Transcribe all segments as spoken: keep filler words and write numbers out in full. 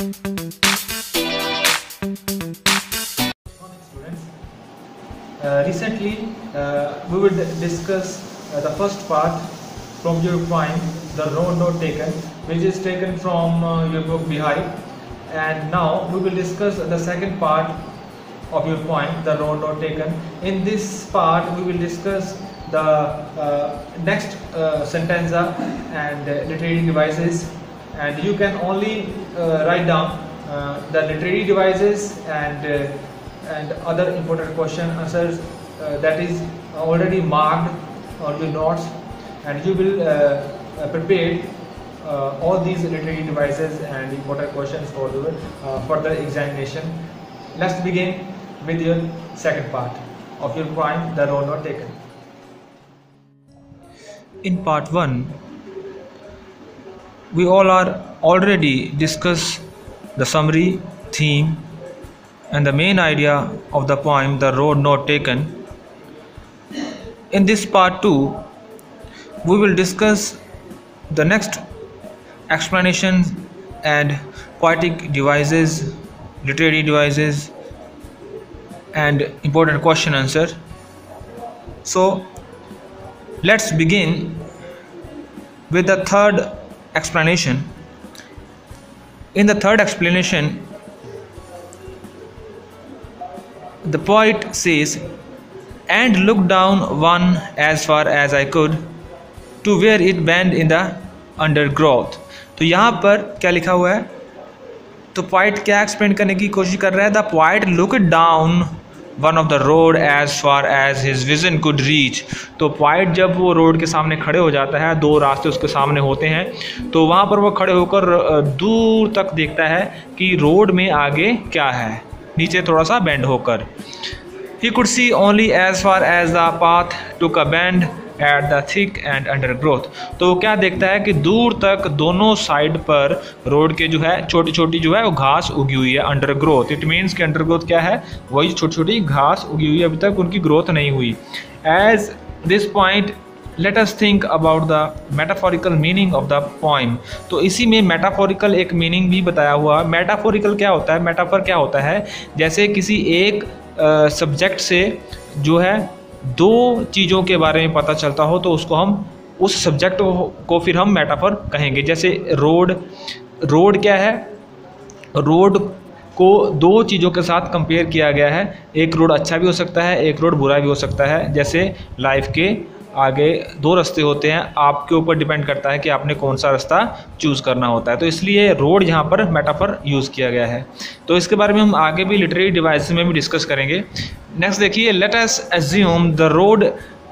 Students, uh, recently uh, we will discuss uh, the first part from your poem, the road not taken, which is taken from uh, your book Bihari, and now we will discuss the second part of your poem, the road not taken. In this part we will discuss the uh, next uh, stanza and uh, literary devices, and you can only uh, write down uh, the literary devices and uh, and other important question answers uh, that is already marked on your notes, and you will uh, uh, prepare uh, all these literary devices and important questions for the uh, further examination. Let's begin with your second part of your poem, the road not taken. In part one, we all are already discussed the summary, theme, and the main idea of the poem, the road not taken. In this part two, we will discuss the next explanation and poetic devices, literary devices, and important question answer. So let's begin with the third explanation. In the third explanation, the poet says, and looked down one as far as I could to where it bent in the undergrowth. तो यहाँ पर क्या लिखा हुआ है? तो poet क्या explain करने की कोशिश कर रहा है? The poet looked down one of the road as far as his vision could reach. तो पोइट जब वो रोड के सामने खड़े हो जाता है, दो रास्ते उसके सामने होते हैं, तो वहाँ पर वो खड़े होकर दूर तक देखता है कि रोड में आगे क्या है, नीचे थोड़ा सा बेंड होकर. He could see only as far as the path took a bend at the thick and undergrowth. तो वो क्या देखता है कि दूर तक दोनों साइड पर रोड के जो है छोटी छोटी जो है वो घास उगी हुई है, अंडरग्रोथ. इट मीन्स कि अंडरग्रोथ क्या है? वही छोटी छोटी घास उगी हुई है, अभी तक उनकी ग्रोथ नहीं हुई. As this point let us think about the metaphorical meaning of the poem. तो इसी में मेटाफोरिकल एक मीनिंग भी बताया हुआ. मेटाफोरिकल क्या होता है? मेटाफर क्या होता है? जैसे किसी एक सब्जेक्ट uh, से जो है दो चीज़ों के बारे में पता चलता हो, तो उसको हम उस सब्जेक्ट को फिर हम मेटाफर कहेंगे. जैसे रोड, रोड क्या है? रोड को दो चीज़ों के साथ कंपेयर किया गया है. एक रोड अच्छा भी हो सकता है, एक रोड बुरा भी हो सकता है. जैसे लाइफ के आगे दो रास्ते होते हैं, आपके ऊपर डिपेंड करता है कि आपने कौन सा रास्ता चूज़ करना होता है. तो इसलिए रोड यहाँ पर मेटाफर यूज़ किया गया है. तो इसके बारे में हम आगे भी लिटरेरी डिवाइस में भी डिस्कस करेंगे. नेक्स्ट देखिए, let us assume the road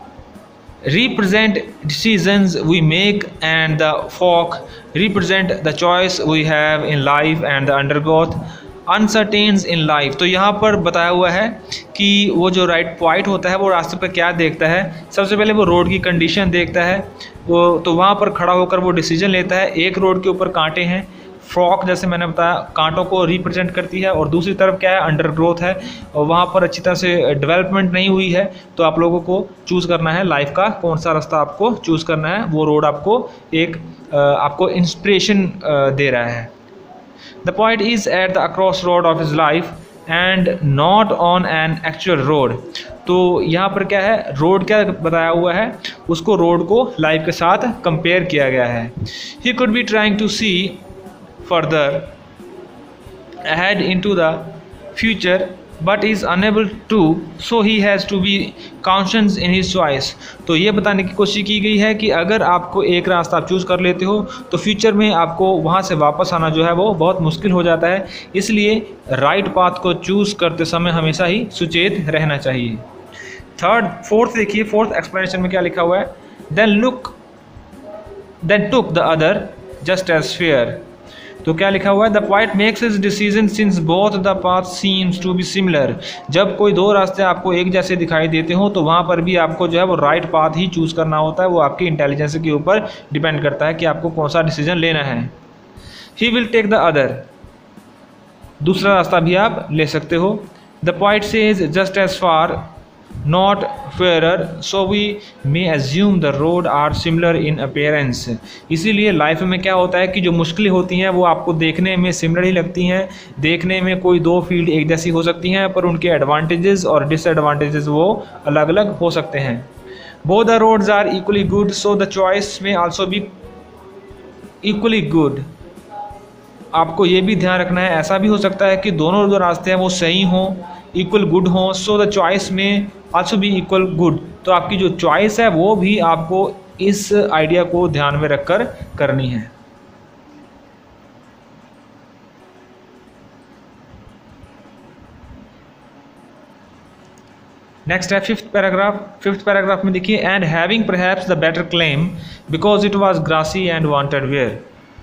represent decisions we make and the fork represent the choice we have in life and the undergrowth uncertainties in life. तो यहाँ पर बताया हुआ है कि वो जो राइट पॉइंट होता है वो रास्ते पर क्या देखता है? सबसे पहले वो रोड की कंडीशन देखता है, वो तो वहाँ पर खड़ा होकर वो डिसीजन लेता है. एक रोड के ऊपर कांटे हैं, फ्रॉक जैसे मैंने बताया कांटों को रिप्रेजेंट करती है, और दूसरी तरफ क्या है? अंडरग्रोथ है, और वहाँ पर अच्छी तरह से डेवलपमेंट नहीं हुई है. तो आप लोगों को चूज़ करना है लाइफ का कौन सा रास्ता आपको चूज़ करना है. वो रोड आपको एक आपको इंस्पिरेशन दे रहा है. The point is at the cross road of his life and not on an actual road. तो यहाँ पर क्या है? रोड क्या बताया हुआ है? उसको रोड को लाइफ के साथ कंपेयर किया गया है. He could be trying to see further ahead into the future but is unable to, so he has to be conscious in his choice. तो ये बताने की कोशिश की गई है कि अगर आपको एक रास्ता आप चूज़ कर लेते हो तो फ्यूचर में आपको वहाँ से वापस आना जो है वो बहुत मुश्किल हो जाता है. इसलिए राइट पाथ को चूज़ करते समय हमेशा ही सुचेत रहना चाहिए. थर्ड फोर्थ देखिए, फोर्थ एक्सप्लेनेशन में क्या लिखा हुआ है? Then look then took the other just as fair. तो क्या लिखा हुआ है? The point makes his decision since both the path seems to be similar. जब कोई दो रास्ते आपको एक जैसे दिखाई देते हो तो वहाँ पर भी आपको जो है वो राइट पाथ ही चूज़ करना होता है. वो आपकी इंटेलिजेंस के ऊपर डिपेंड करता है कि आपको कौन सा डिसीजन लेना है. He will take the other, दूसरा रास्ता भी आप ले सकते हो. The point says just as far not fairer, so we may assume the road are similar in appearance. इसीलिए लाइफ में क्या होता है कि जो मुश्किलें होती हैं वो आपको देखने में सिमिलर ही लगती हैं, देखने में कोई दो फील्ड एक जैसी हो सकती हैं, पर उनके एडवांटेजेस और डिसएडवांटेजेस वो अलग अलग हो सकते हैं. Both the roads are equally good, so the choice may also be equally good. आपको ये भी ध्यान रखना है, ऐसा भी हो सकता है कि दोनों जो रास्ते हैं वो सही हों, इक्वल गुड हों. सो द चॉइस में आल्सो भी इक्वल गुड. तो आपकी जो चॉइस है वो भी आपको इस आइडिया को ध्यान में रखकर करनी है. नेक्स्ट है फिफ्थ पैराग्राफ. फिफ्थ पैराग्राफ में देखिए, and having perhaps the better claim because it was grassy and wanted wear.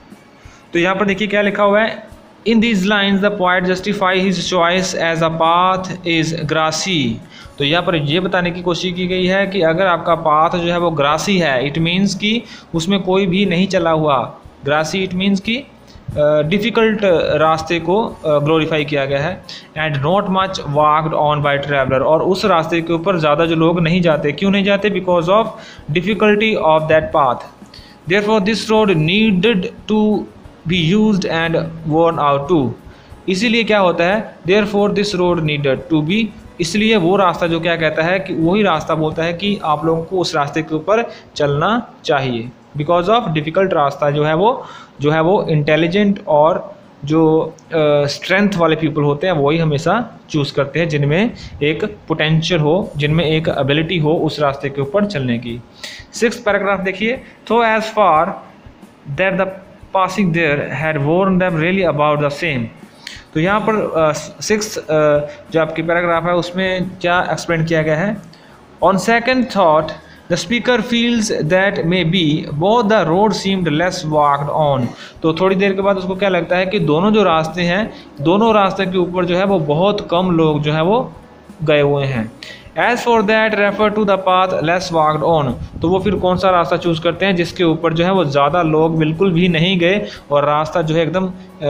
तो यहाँ पर देखिए क्या लिखा हुआ है. In these lines the poet justify his choice as a path is grassy. तो यहाँ पर ये बताने की कोशिश की गई है कि अगर आपका पाथ जो है वो ग्रासी है, इट मीन्स कि उसमें कोई भी नहीं चला हुआ. ग्रासी इट मीन्स कि डिफ़िकल्ट uh, रास्ते को ग्लोरीफाई uh, किया गया है. And not much walked on by traveller, और उस रास्ते के ऊपर ज़्यादा जो लोग नहीं जाते. क्यों नहीं जाते? Because of difficulty of that path. Therefore this road needed to be used and worn out too. इसीलिए क्या होता है, therefore this road needed to be, इसलिए वो रास्ता जो क्या कहता है कि वही रास्ता बोलता है कि आप लोगों को उस रास्ते के ऊपर चलना चाहिए. बिकॉज ऑफ डिफ़िकल्ट रास्ता जो है वो जो है वो इंटेलिजेंट और जो स्ट्रेंथ uh, वाले पीपल होते हैं वही हमेशा चूज़ करते हैं, जिनमें एक पोटेंशियल हो, जिनमें एक एबिलिटी हो उस रास्ते के ऊपर चलने की. सिक्स्थ पैराग्राफ देखिए. तो as far that the passing there had warned them really about the same. तो यहाँ पर सिक्स uh, uh, जो आपकी पैराग्राफ है उसमें क्या एक्सप्लेन किया गया है. On second thought the speaker feels that maybe both the road seemed less walked on. तो थोड़ी देर के बाद उसको क्या लगता है कि दोनों जो रास्ते हैं, दोनों रास्ते के ऊपर जो है वो बहुत कम लोग जो है वो गए हुए हैं. As for that refer to the path less walked on. तो वो फिर कौन सा रास्ता चूज़ करते हैं जिसके ऊपर जो है वो ज़्यादा लोग बिल्कुल भी नहीं गए और रास्ता जो है एकदम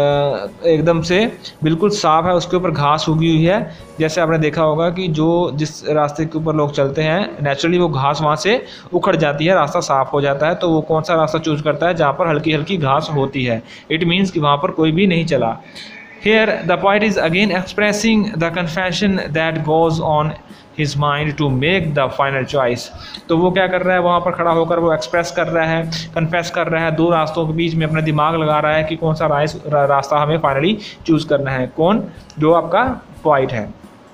एकदम से बिल्कुल साफ़ है, उसके ऊपर घास उगी हुई है. जैसे आपने देखा होगा कि जो जिस रास्ते के ऊपर लोग चलते हैं नेचुरली वो घास वहाँ से उखड़ जाती है, रास्ता साफ़ हो जाता है. तो वो कौन सा रास्ता चूज़ करता है जहाँ पर हल्की हल्की घास होती है. इट मीन्स कि वहाँ पर कोई भी नहीं चला. Here the poet is again expressing the confession that goes on his mind to make the final choice. तो वो क्या कर रहा है, वहाँ पर खड़ा होकर वो एक्सप्रेस कर रहा है, कन्फेस कर रहा है, दो रास्तों के बीच में अपना दिमाग लगा रहा है कि कौन सा रा, रास्ता हमें फाइनली चूज़ करना है. कौन? जो आपका पोइट है.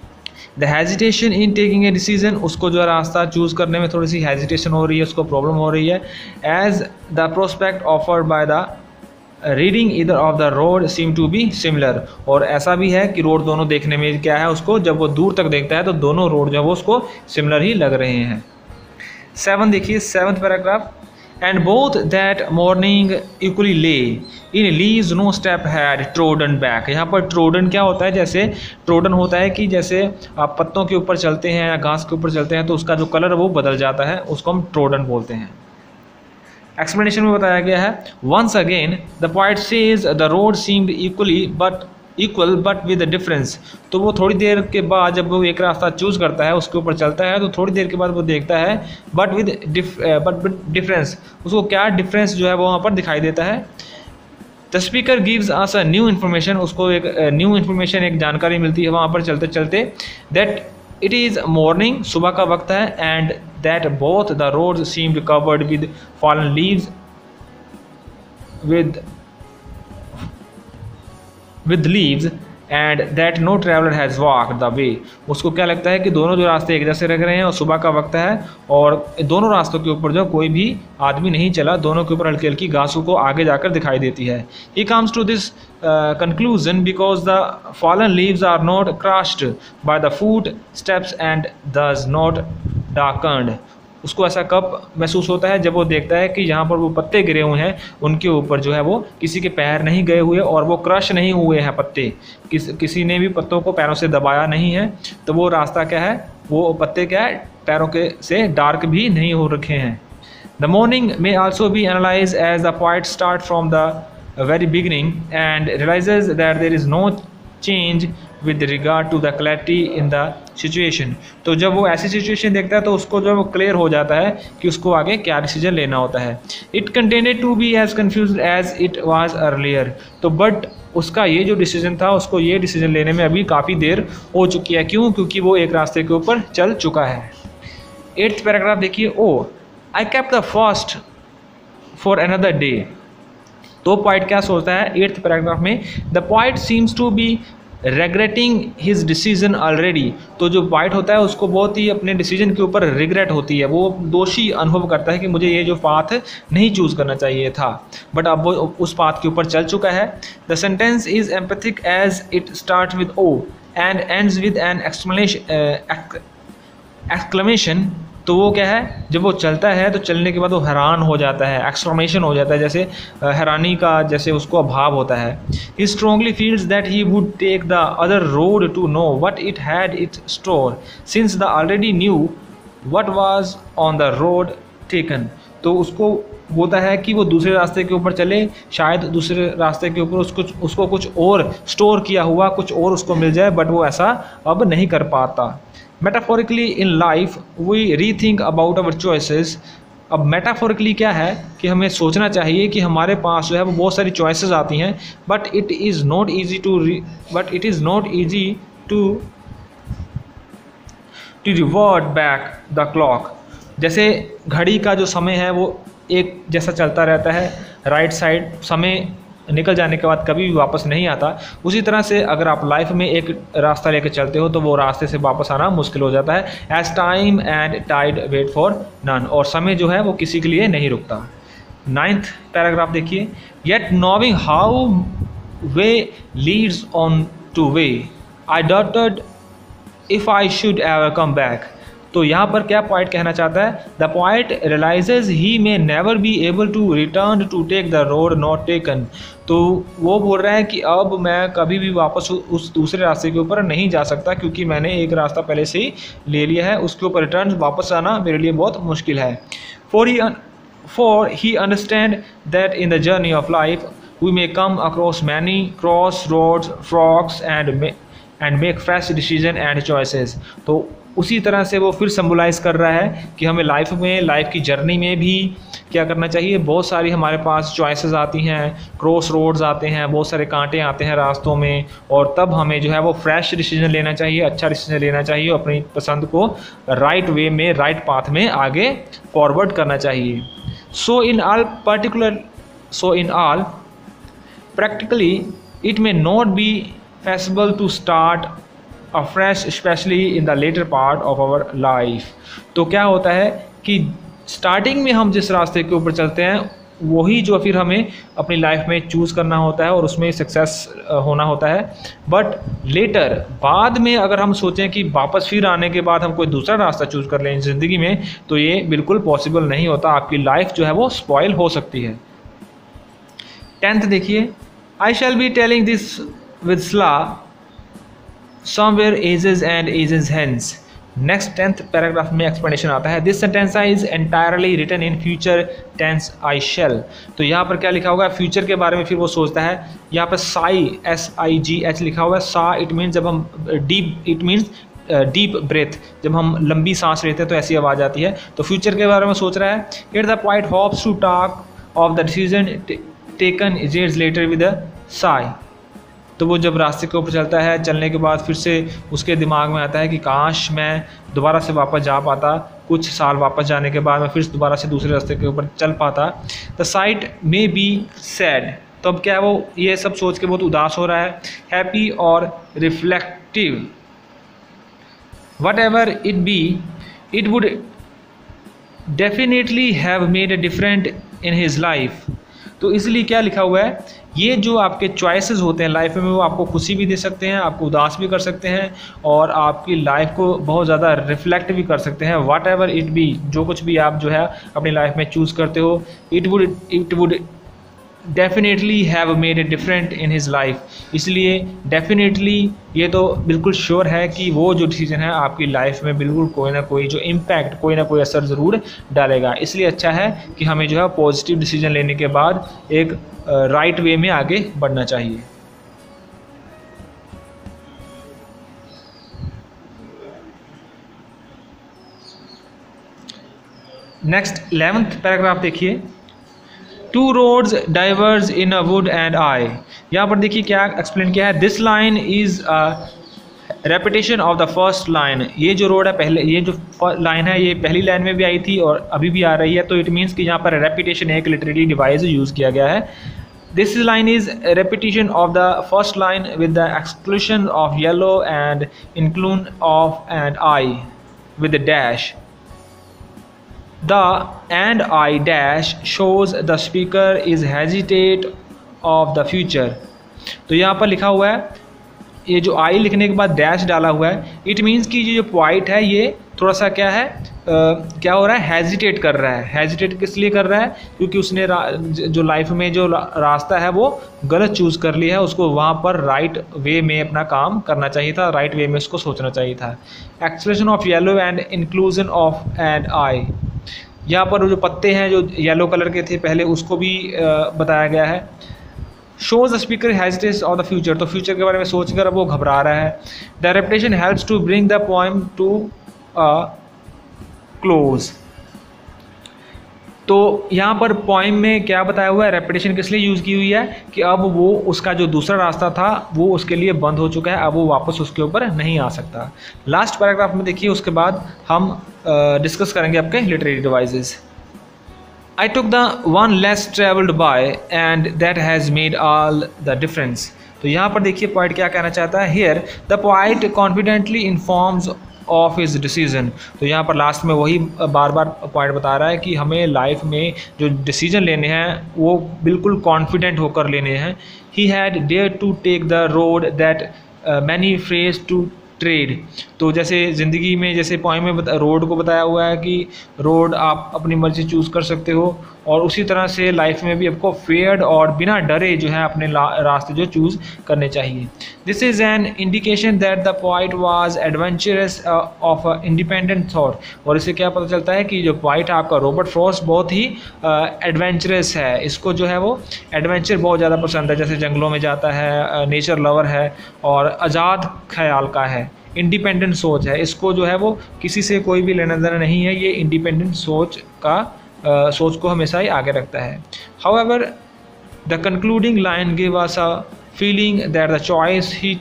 The hesitation in taking a decision, उसको जो रास्ता चूज़ करने में थोड़ी सी हेजिटेशन हो रही है, उसको प्रॉब्लम हो रही है. As the prospect offered by the reading either of the road seem to be similar. और ऐसा भी है कि रोड दोनों देखने में क्या है, उसको जब वो दूर तक देखता है तो दोनों रोड जो है वो उसको सिमिलर ही लग रहे हैं. सेवन देखिए, seventh paragraph. And both that morning equally lay in leaves no step had trodden back. यहाँ पर ट्रोडन क्या होता है, जैसे ट्रोडन होता है कि जैसे आप पत्तों के ऊपर चलते हैं या घास के ऊपर चलते हैं तो उसका जो कलर वो बदल जाता है, उसको हम ट्रोडन बोलते हैं. एक्सप्लेनेशन में बताया गया है. Once again the poet says the road seemed equally but equal but with difference. तो वो थोड़ी देर के बाद जब वो एक रास्ता चूज़ करता है, उसके ऊपर चलता है, तो थोड़ी देर के बाद वो देखता है but with but with difference, उसको क्या डिफरेंस जो है वो वहाँ पर दिखाई देता है. The speaker gives us a new information, उसको एक न्यू इन्फॉर्मेशन एक जानकारी मिलती है वहाँ पर चलते चलते. दैट इट इज़ मॉर्निंग, सुबह का वक्त है. And that both the roads seemed covered with fallen leaves with with leaves and that no traveller has walked the way. उसको क्या लगता है कि दोनों जो रास्ते एक जैसे लग रहे हैं और सुबह का वक्त है और दोनों रास्तों के ऊपर जो कोई भी आदमी नहीं चला, दोनों के ऊपर हल्की हल्की घासों को आगे जाकर दिखाई देती है. He comes to this conclusion because the fallen leaves are not crushed by the foot steps and thus not darkened. उसको ऐसा कब महसूस होता है, जब वो देखता है कि यहाँ पर वो पत्ते गिरे हुए हैं, उनके ऊपर जो है वो किसी के पैर नहीं गए हुए और वो क्रश नहीं हुए हैं पत्ते, किस किसी ने भी पत्तों को पैरों से दबाया नहीं है. तो वो रास्ता क्या है, वो पत्ते क्या है, पैरों के से डार्क भी नहीं हो रखे हैं. The morning may also be analyse as the point start from the very beginning and realizes that there is no change with regard to the clarity in the situation. तो जब वो ऐसी सिचुएशन देखता है तो उसको जब क्लियर हो जाता है कि उसको आगे क्या डिसीजन लेना होता है। It contained to be as confuse as it was earlier. तो बट उसका ये जो डिसीजन था, उसको ये डिसीजन लेने में अभी काफ़ी देर हो चुकी है। क्यों? क्योंकि वो एक रास्ते के ऊपर चल चुका है। एट्थ पैराग्राफ देखिए, oh I kept the first for another day. तो पॉइंट क्या सोचता है एट्थ पैराग्राफ में, the point seems to be regretting his decision already. तो जो पॉइंट होता है उसको बहुत ही अपने डिसीजन के ऊपर रिग्रेट होती है, वो दोषी अनुभव करता है कि मुझे ये जो पाथ नहीं चूज़ करना चाहिए था, बट अब वो उस पाथ के ऊपर चल चुका है। The sentence is empathic as it start with O and ends with an exclamation exclamation. तो वो क्या है, जब वो चलता है तो चलने के बाद वो हैरान हो जाता है, एक्सक्लेमेशन हो जाता है, जैसे हैरानी का जैसे उसको अभाव होता है। He strongly feels that he would take the other road to know what it had it store since the already knew what was on the road taken. तो उसको होता है कि वो दूसरे रास्ते के ऊपर चले, शायद दूसरे रास्ते के ऊपर उसको उसको कुछ और स्टोर किया हुआ कुछ और उसको मिल जाए, बट वो ऐसा अब नहीं कर पाता। Metaphorically in life we rethink about our choices. अब मेटाफोरिकली क्या है कि हमें सोचना चाहिए कि हमारे पास जो है वो बहुत सारी चॉइसेस आती हैं, but it is not easy to but it is not easy to to revert back the clock. जैसे घड़ी का जो समय है वो एक जैसा चलता रहता है, राइट साइड समय निकल जाने के बाद कभी भी वापस नहीं आता। उसी तरह से अगर आप लाइफ में एक रास्ता लेकर चलते हो तो वो रास्ते से वापस आना मुश्किल हो जाता है। As time and tide wait for none. और समय जो है वो किसी के लिए नहीं रुकता। नाइन्थ पैराग्राफ देखिए, yet knowing how way leads on to way I doubted if I should ever come back. तो यहाँ पर क्या पॉइंट कहना चाहता है, the point realises he may never be able to return to take the road not taken. तो वो बोल रहा है कि अब मैं कभी भी वापस उस दूसरे रास्ते के ऊपर नहीं जा सकता, क्योंकि मैंने एक रास्ता पहले से ही ले लिया है, उसके ऊपर रिटर्न वापस आना मेरे लिए बहुत मुश्किल है। For he for he understand that in the journey of life we may come across many cross roads forks and and make fresh decision and choices. तो उसी तरह से वो फिर सिंबलाइज कर रहा है कि हमें लाइफ में लाइफ की जर्नी में भी क्या करना चाहिए, बहुत सारी हमारे पास चॉइसेस आती हैं, क्रॉस रोड्स आते हैं, बहुत सारे कांटे आते हैं रास्तों में, और तब हमें जो है वो फ्रेश डिसीजन लेना चाहिए, अच्छा डिसीजन लेना चाहिए, अपनी पसंद को राइट वे में राइट पाथ में आगे फॉरवर्ड करना चाहिए। So in all particular so in all practically it may not be feasible to start afresh especially in the later part of our life। तो क्या होता है कि स्टार्टिंग में हम जिस रास्ते के ऊपर चलते हैं वही जो फिर हमें अपनी लाइफ में चूज़ करना होता है और उसमें सक्सेस होना होता है। बट लेटर बाद में अगर हम सोचें कि वापस फिर आने के बाद हम कोई दूसरा रास्ता चूज़ कर लें ज़िंदगी में, तो ये बिल्कुल पॉसिबल नहीं होता, आपकी लाइफ जो है वो स्पॉइल हो सकती है। टेंथ देखिए, I shall be telling this with Sla somewhere ages and ages hence। Next tenth paragraph में एक्सप्लेनेशन आता है, this sentence is entirely written in future tense I shall. तो यहाँ पर क्या लिखा होगा, फ्यूचर के बारे में फिर वो सोचता है। यहाँ पर sigh S I G H लिखा हुआ है, सा इट मीन्स जब हम deep it means deep breath, जब हम लंबी सांस लेते हैं तो ऐसी आवाज़ आती है। तो फ्यूचर के बारे में सोच रहा है। It the point hopes to talk of the decision taken years later with a sigh. तो वो जब रास्ते के ऊपर चलता है, चलने के बाद फिर से उसके दिमाग में आता है कि काश मैं दोबारा से वापस जा पाता, कुछ साल वापस जाने के बाद मैं फिर दोबारा से दूसरे रास्ते के ऊपर चल पाता। The sigh may be sad. तो अब क्या है, वो ये सब सोच के बहुत उदास हो रहा है। हैप्पी और reflective, whatever it be it would definitely have made a different in his life. तो इसलिए क्या लिखा हुआ है, ये जो आपके चॉइसेस होते हैं लाइफ में वो आपको खुशी भी दे सकते हैं, आपको उदास भी कर सकते हैं, और आपकी लाइफ को बहुत ज़्यादा रिफ्लेक्ट भी कर सकते हैं। वाट एवर इट बी, जो कुछ भी आप जो है अपनी लाइफ में चूज़ करते हो, it would it would definitely have made a different in his life. इसलिए डेफिनेटली ये तो बिल्कुल श्योर है कि वो जो डिसीजन है आपकी लाइफ में बिल्कुल कोई ना कोई जो इम्पैक्ट, कोई ना कोई असर ज़रूर डालेगा। इसलिए अच्छा है कि हमें जो है पॉजिटिव डिसीजन लेने के बाद एक राइट वे में आगे बढ़ना चाहिए। नेक्स्ट इलेवेंथ पैराग्राफ देखिए, two roads diverge in a wood and I. यहाँ पर देखिए क्या एक्सप्लेन किया है, this line is a repetition of the first line. ये जो रोड है पहले, ये जो लाइन है ये पहली लाइन में भी आई थी और अभी भी आ रही है, तो इट मीन्स कि यहाँ पर रेपिटेशन एक लिटरेरी डिवाइस यूज़ किया गया है। This line is repetition of the first line with the exclusion of yellow and include of and I with dash. The and I dash shows the speaker is hesitate of the future। तो यहाँ पर लिखा हुआ है, ये जो आई लिखने के बाद डैश डाला हुआ है, इट मीन्स कि ये जो पॉइंट है ये थोड़ा सा क्या है, uh, क्या हो रहा है, हेजिटेट कर रहा है। हेजिटेट किस लिए कर रहा है, क्योंकि उसने जो लाइफ में जो रास्ता है वो गलत चूज़ कर लिया है, उसको वहाँ पर राइट वे में अपना काम करना चाहिए था, राइट वे में उसको सोचना चाहिए था। Expression of yellow and inclusion of and I, यहाँ पर जो पत्ते हैं जो येलो कलर के थे पहले उसको भी बताया गया है। Shows the speaker hesitates of the future, तो फ्यूचर के बारे में सोचकर अब वो घबरा रहा है। The repetition helps to bring the poem to a close. तो यहाँ पर पोएम में क्या बताया हुआ है, रेपिटेशन किस लिए यूज़ की हुई है कि अब वो उसका जो दूसरा रास्ता था वो उसके लिए बंद हो चुका है, अब वो वापस उसके ऊपर नहीं आ सकता। लास्ट पैराग्राफ में देखिए, उसके बाद हम डिस्कस uh, करेंगे आपके literary devices. I took the one less traveled by and that has made all the difference. तो यहाँ पर देखिए पॉइंट क्या कहना चाहता है, here the point confidently informs of his decision. तो यहाँ पर लास्ट में वही बार बार पॉइंट बता रहा है कि हमें लाइफ में जो डिसीजन लेने हैं वो बिल्कुल कॉन्फिडेंट होकर लेने हैं। He had dare to take the road that many fears to tread. तो जैसे ज़िंदगी में जैसे पॉइंट में बता, रोड को बताया हुआ है कि रोड आप अपनी मर्जी चूज़ कर सकते हो, और उसी तरह से लाइफ में भी आपको फेयर्ड और बिना डरे जो है अपने रास्ते जो चूज़ करने चाहिए। This is an indication that the point was adventurous of a independent thought. और इससे क्या पता चलता है कि जो पॉइंट आपका रॉबर्ट फ्रॉस्ट बहुत ही एडवेंचरस uh, है, इसको जो है वो एडवेंचर बहुत ज़्यादा पसंद है, जैसे जंगलों में जाता है, नेचर uh, लवर है और आज़ाद ख्याल का है, इंडिपेंडेंट सोच है, इसको जो है वो किसी से कोई भी लेना देना नहीं है, ये इंडिपेंडेंट सोच का uh, सोच को हमेशा ही आगे रखता है। However the concluding line give us a feeling that the choice he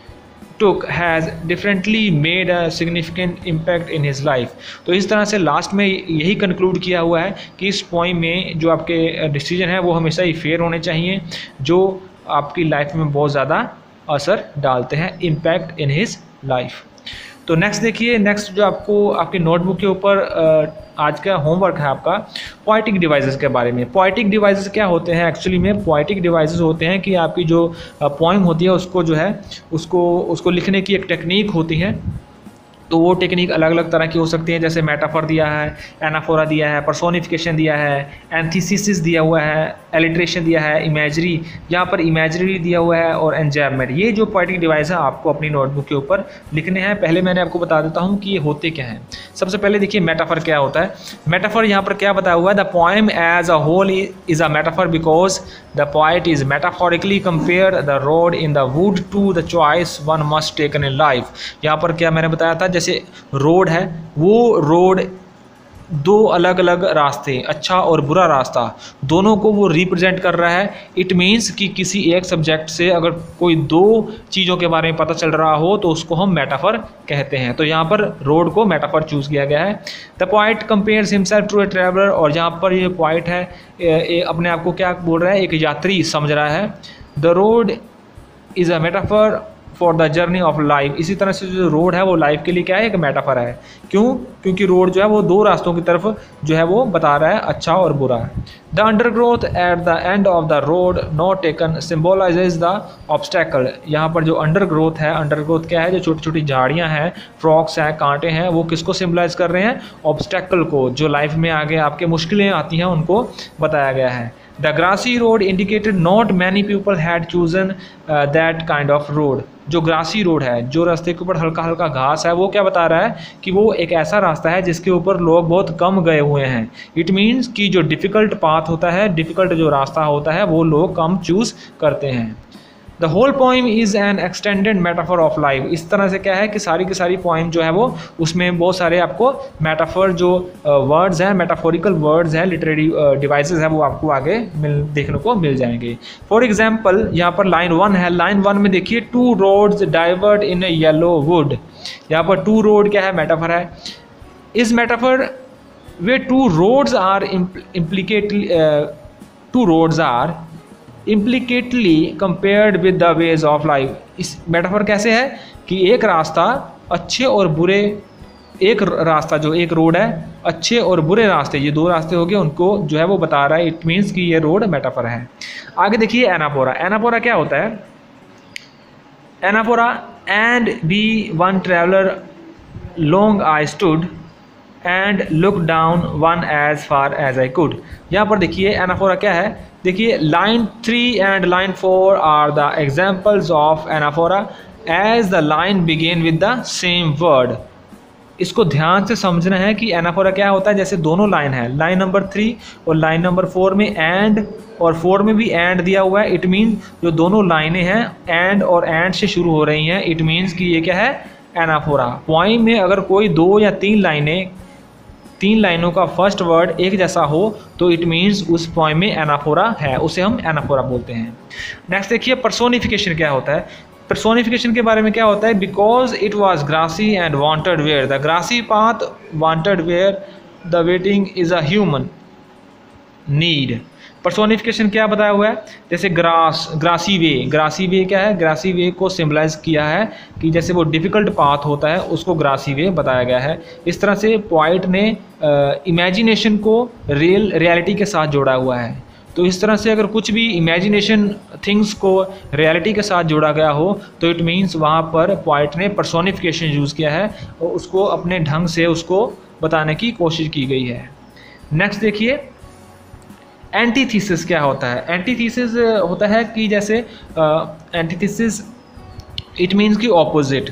took has differently made a significant impact in his life। तो इस तरह से लास्ट में यही कंक्लूड किया हुआ है कि इस पॉइंट में जो आपके डिसीजन है वो हमेशा ही फेयर होने चाहिए, जो आपकी लाइफ में बहुत ज़्यादा असर डालते हैं, इम्पैक्ट इन हिज लाइफ। तो नेक्स्ट देखिए, नेक्स्ट जो आपको आपकी नोटबुक के ऊपर आज का होमवर्क है आपका पोएटिक डिवाइसेस के बारे में। पोएटिक डिवाइसेस क्या होते हैं, एक्चुअली में पोएटिक डिवाइसेस होते हैं कि आपकी जो पोएम होती है उसको जो है उसको उसको लिखने की एक टेक्निक होती है। तो वो टेक्निक अलग अलग तरह की हो सकती है, जैसे मेटाफर दिया है, एनाफोरा दिया है, पर्सोनिफिकेशन दिया है, एंथीसिस दिया हुआ है, एलिट्रेशन दिया है, इमेजरी, यहाँ पर इमेजरी दिया हुआ है और एंजैबमेंट। ये जो पोएटिक डिवाइस है आपको अपनी नोटबुक के ऊपर लिखने हैं। पहले मैंने आपको बता देता हूँ कि ये होते क्या हैं। सबसे पहले देखिए मेटाफर क्या होता है। मेटाफर यहाँ पर क्या बताया हुआ है, the poem as a whole is a metaphor because the poet is metaphorically compare the road in the wood to the choice one must taken in life. यहाँ पर क्या मैंने बताया था, जैसे रोड है, वो रोड दो अलग अलग रास्ते, अच्छा और बुरा रास्ता, दोनों को वो रिप्रेजेंट कर रहा है। इट मीन्स कि किसी एक सब्जेक्ट से अगर कोई दो चीज़ों के बारे में पता चल रहा हो तो उसको हम मेटाफर कहते हैं। तो यहाँ पर रोड को मेटाफर चूज़ किया गया है। The poet compares himself to a traveller, और यहाँ पर ये पॉइट है ए, ए, अपने आप को क्या बोल रहा है, एक यात्री समझ रहा है। The road is a metaphor for the journey of life. इसी तरह से जो रोड है वो लाइफ के लिए क्या है, एक मेटाफर है। क्यों? क्योंकि रोड जो है वो दो रास्तों की तरफ जो है वो बता रहा है, अच्छा और बुरा। The undergrowth at the end of the road not taken symbolises the obstacle. यहाँ पर जो अंडरग्रोथ है, अंडरग्रोथ क्या है, जो छोटी छोटी झाड़ियाँ हैं, फ्रॉक्स हैं, कांटे हैं, वो किसको सिम्बलाइज कर रहे हैं, ऑब्स्टेकल को, जो लाइफ में आगे आपके मुश्किलें आती हैं उनको बताया गया है। The grassy road indicated not many people had chosen uh, that kind of road। जो ग्रासी रोड है, जो रास्ते के ऊपर हल्का हल्का घास है, वो क्या बता रहा है कि वो एक ऐसा रास्ता है जिसके ऊपर लोग बहुत कम गए हुए हैं। इट मीन्स कि जो डिफ़िकल्ट पाथ होता है, डिफ़िकल्ट जो रास्ता होता है, वो लोग कम चूज़ करते हैं। The whole poem is an extended metaphor of life. इस तरह से क्या है कि सारी की सारी पोइम जो है वो उसमें बहुत सारे आपको मेटाफर जो वर्ड्स हैं, मेटाफोरिकल वर्ड्स हैं, लिटरेरी डिवाइसेस हैं, वो आपको आगे मिल देखने को मिल जाएंगे। फॉर एग्जाम्पल यहाँ पर लाइन वन है, लाइन वन में देखिए two roads divert in a yellow wood. यहाँ पर टू रोड क्या है, मेटाफर है। इस मेटाफर वे two roads are implicitly two roads are implicitly compared with the ways of life. इस मेटाफर कैसे है कि एक रास्ता अच्छे और बुरे, एक रास्ता जो एक रोड है, अच्छे और बुरे रास्ते, ये दो रास्ते हो गए, उनको जो है वो बता रहा है। इट मीन्स कि ये रोड मेटाफर है। आगे देखिए एनाफोरा। एनाफोरा क्या होता है? Anaphora and be one traveller long I stood and look down one as far as I could. यहाँ पर देखिए एनाफोरा क्या है, देखिए line three and line four are the examples of anaphora as the line began with the same word. इसको ध्यान से समझना है कि एनाफोरा क्या होता है। जैसे दोनों लाइन है, लाइन नंबर थ्री और लाइन नंबर फोर में एंड और फोर में भी एंड दिया हुआ है। इट मीन्स जो दोनों लाइनें हैं एंड और एंड से शुरू हो रही हैं, इट मीन्स कि ये क्या है, एनाफोरा। पोइम में अगर कोई दो या तीन लाइनें, तीन लाइनों का फर्स्ट वर्ड एक जैसा हो तो इट मीन्स उस पोइम में एनाफोरा है, उसे हम एनाफोरा बोलते हैं। नेक्स्ट देखिए पर्सोनिफिकेशन क्या होता है। पर्सोनिफिकेशन के बारे में क्या होता है, because it was grassy and wanted wear the grassy path wanted wear the waiting is a human need. Personification क्या बताया हुआ है, जैसे grass, grassy way. Grassy way क्या है, ग्रासी वे को सिम्बलाइज किया है कि जैसे वो डिफ़िकल्ट पाथ होता है उसको ग्रासी वे बताया गया है। इस तरह से पोइट ने इमेजिनेशन को रियल रियलिटी के साथ जोड़ा हुआ है। तो इस तरह से अगर कुछ भी इमेजिनेशन थिंग्स को रियलिटी के साथ जोड़ा गया हो तो इट मीन्स वहाँ पर पोइट ने पर्सोनिफिकेशन यूज़ किया है और उसको अपने ढंग से उसको बताने की कोशिश की गई है। नेक्स्ट देखिए एंटीथीसिस क्या होता है। एंटीथीसिस होता है कि जैसे एंटीथीसिस इट मीन्स कि ऑपोजिट।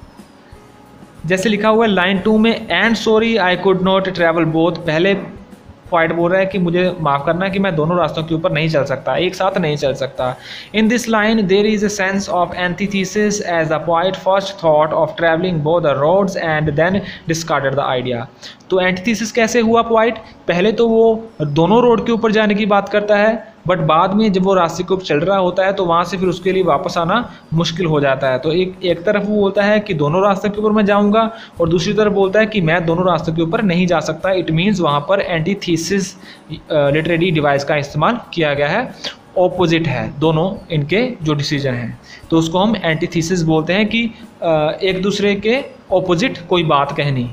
जैसे लिखा हुआ है लाइन टू में, and sorry I could not travel both. पहले पॉइंट बोल रहा है कि मुझे माफ़ करना कि मैं दोनों रास्तों के ऊपर नहीं चल सकता, एक साथ नहीं चल सकता। In this line there is a sense of antithesis as the point first thought of travelling both the roads and then discarded the idea. तो एंटीथीसिस कैसे हुआ पॉइंट, पहले तो वो दोनों रोड के ऊपर जाने की बात करता है, बट बाद में जब वो रास्ते के ऊपर चल रहा होता है तो वहाँ से फिर उसके लिए वापस आना मुश्किल हो जाता है। तो एक एक तरफ वो बोलता है कि दोनों रास्तों के ऊपर मैं जाऊँगा और दूसरी तरफ बोलता है कि मैं दोनों रास्तों के ऊपर नहीं जा सकता। इट मीन्स वहाँ पर एंटीथीसिस लिटरेरी डिवाइस का इस्तेमाल किया गया है। ऑपोजिट है दोनों इनके जो डिसीजन हैं, तो उसको हम एंटीथीसिस बोलते हैं कि एक दूसरे के ऑपोजिट कोई बात कहनी।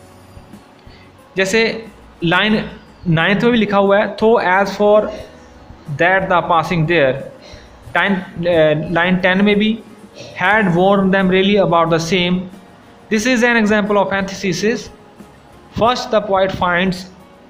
जैसे लाइन नाइन्थ में भी लिखा हुआ है, though as for that the passing there. Time line ten में भी, had worn them really about the same. This is an example of antithesis. First the poet finds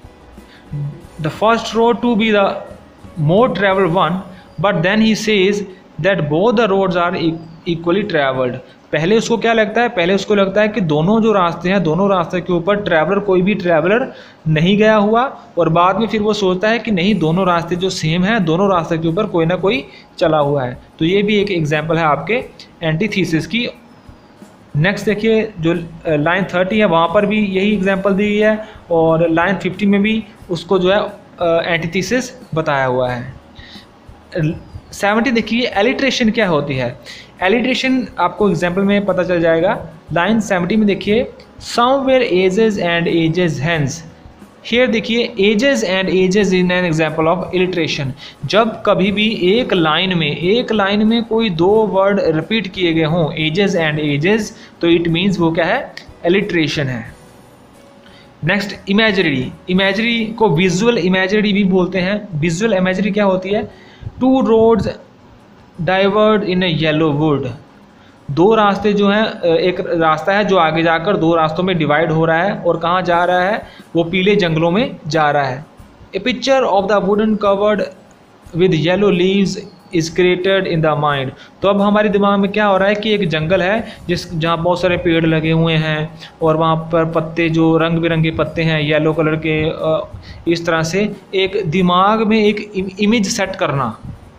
the first road to be the more traveled one, but then he says that both the roads are equally traveled। पहले उसको क्या लगता है, पहले उसको लगता है कि दोनों जो रास्ते हैं, दोनों रास्ते के ऊपर ट्रैवलर कोई भी ट्रैवलर नहीं गया हुआ, और बाद में फिर वो सोचता है कि नहीं, दोनों रास्ते जो सेम हैं, दोनों रास्ते के ऊपर कोई ना कोई चला हुआ है। तो ये भी एक एग्जाम्पल है आपके एंटीथीसिस की। नेक्स्ट देखिए जो लाइन थर्टी है वहाँ पर भी यही एग्जाम्पल दी गई है, और लाइन फिफ्टी में भी उसको जो है एंटीथीसिस बताया हुआ है। सेवेंटी देखिए एलिट्रेशन क्या होती है। एलिट्रेशन आपको एग्जाम्पल में पता चल जाएगा। लाइन सेवेंटी में देखिए, somewhere ages and ages hence. Here देखिए ages and ages in an example of alliteration. जब कभी भी एक लाइन में एक लाइन में कोई दो वर्ड रिपीट किए गए हों, एजेस एंड एजेस, तो इट मीन्स वो क्या है, एलिट्रेशन है। Next imagery. इमेजरी को विजुअल इमेजरी भी बोलते हैं। विजुअल इमेजरी क्या होती है, two roads diverged in a yellow wood. दो रास्ते जो हैं, एक रास्ता है जो आगे जाकर दो रास्तों में डिवाइड हो रहा है, और कहाँ जा रहा है, वो पीले जंगलों में जा रहा है। A picture of the wooden covered with yellow leaves is created in the mind. तो अब हमारे दिमाग में क्या हो रहा है कि एक जंगल है जिस जहाँ बहुत सारे पेड़ लगे हुए हैं, और वहाँ पर पत्ते जो रंग बिरंगे पत्ते हैं येलो कलर के। इस तरह से एक दिमाग में एक इमेज सेट करना,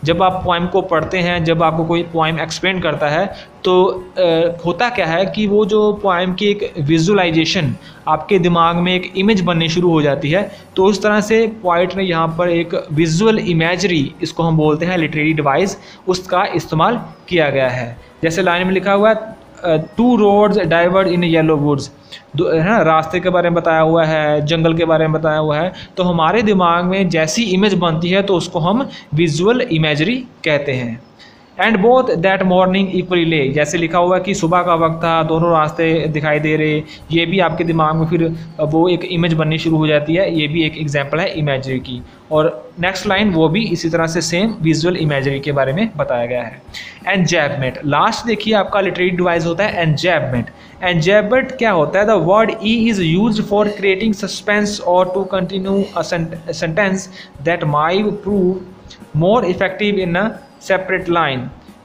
जब आप पोइम को पढ़ते हैं, जब आपको कोई पोइम एक्सप्लेन करता है तो आ, होता क्या है कि वो जो पोइम की एक विजुअलाइजेशन आपके दिमाग में एक इमेज बननी शुरू हो जाती है। तो उस तरह से पोइट ने यहाँ पर एक विजुअल इमेजरी, इसको हम बोलते हैं लिटरेरी डिवाइस, उसका इस्तेमाल किया गया है। जैसे लाइन में लिखा हुआ है two roads diverge in yellow woods, है ना, रास्ते के बारे में बताया हुआ है, जंगल के बारे में बताया हुआ है। तो हमारे दिमाग में जैसी इमेज बनती है तो उसको हम विजुअल इमेजरी कहते हैं। And both that morning equally lay, जैसे लिखा हुआ है कि सुबह का वक्त था, दोनों रास्ते दिखाई दे रहे, ये भी आपके दिमाग में फिर वो एक इमेज बननी शुरू हो जाती है। ये भी एक एग्जांपल है इमेजरी की। और नेक्स्ट लाइन वो भी इसी तरह से सेम विजुअल इमेजरी के बारे में बताया गया है। एंजैबमेंट, लास्ट देखिए आपका लिटरेरी डिवाइस होता है एंजैबमेंट। एंजैबमेंट क्या होता है? The word E is used for creating suspense और to continue a sentence that might prove more effective in a separate line.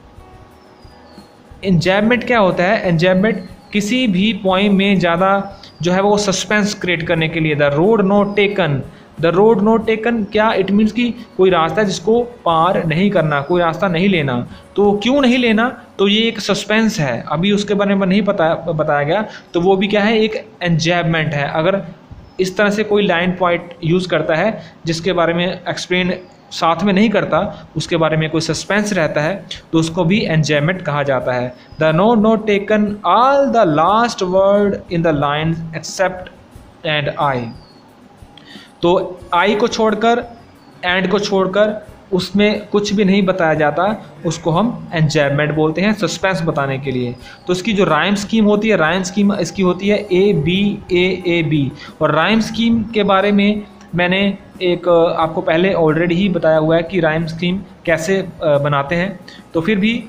Enjambment क्या होता है? एंजैबमेंट किसी भी पॉइंट में ज़्यादा जो है वो सस्पेंस क्रिएट करने के लिए। The road not taken, the road not taken क्या? इट मीन्स कि कोई रास्ता जिसको पार नहीं करना, कोई रास्ता नहीं लेना। तो क्यों नहीं लेना? तो ये एक सस्पेंस है, अभी उसके बारे में नहीं पता बताया गया, तो वो भी क्या है? एक एंजैबमेंट है। अगर इस तरह से कोई लाइन पॉइंट यूज़ करता है जिसके बारे में एक्सप्लेन साथ में नहीं करता, उसके बारे में कोई सस्पेंस रहता है, तो उसको भी एंजॉयमेंट कहा जाता है। The no note taken all the last word in the line except and I. तो आई को छोड़कर, एंड को छोड़कर उसमें कुछ भी नहीं बताया जाता, उसको हम एंजॉयमेंट बोलते हैं, सस्पेंस बताने के लिए। तो इसकी जो राइम स्कीम होती है, राइम स्कीम इसकी होती है A B A A B. और राइम स्कीम के बारे में मैंने एक आपको पहले ऑलरेडी ही बताया हुआ है कि राइम स्कीम कैसे बनाते हैं। तो फिर भी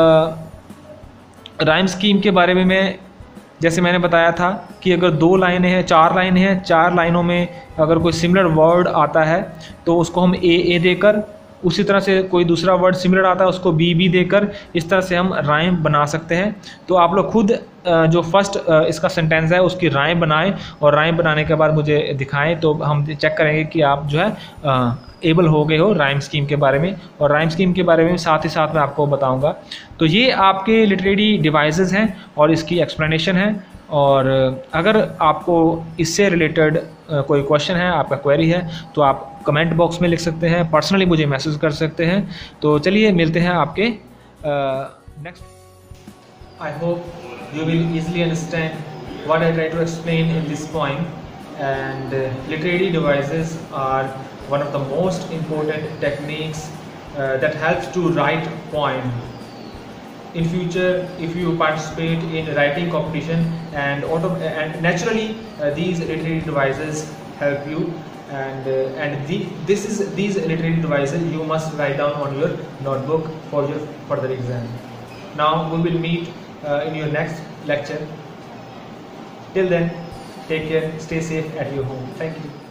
राइम स्कीम के बारे में मैं, जैसे मैंने बताया था कि अगर दो लाइनें हैं, चार लाइनें हैं, चार लाइनों में अगर कोई सिमिलर वर्ड आता है तो उसको हम ए ए देकर, उसी तरह से कोई दूसरा वर्ड सिमिलर आता है उसको बी बी देकर, इस तरह से हम राइम बना सकते हैं। तो आप लोग खुद जो फर्स्ट इसका सेंटेंस है उसकी राइम बनाएं और राइम बनाने के बाद मुझे दिखाएं, तो हम चेक करेंगे कि आप जो है एबल हो गए हो राइम स्कीम के बारे में। और राइम स्कीम के बारे में साथ ही साथ मैं आपको बताऊंगा। तो ये आपके लिटरेरी डिवाइसेस हैं और इसकी एक्सप्लेनेशन है। और अगर आपको इससे रिलेटेड कोई क्वेश्चन है, आपका क्वेरी है, तो आप कमेंट बॉक्स में लिख सकते हैं, पर्सनली मुझे मैसेज कर सकते हैं। तो चलिए मिलते हैं आपके next. I hope you will easily understand what I try to explain in this point. And literary devices are one of the most important techniques uh, that helps to write poem. In future, if you participate in writing competition, and auto and naturally uh, these literary devices help you, and uh, and the, this is these literary devices you must write down on your notebook for your further exam. Now we will meet uh, in your next lecture. Till then, take care, stay safe at your home. Thank you.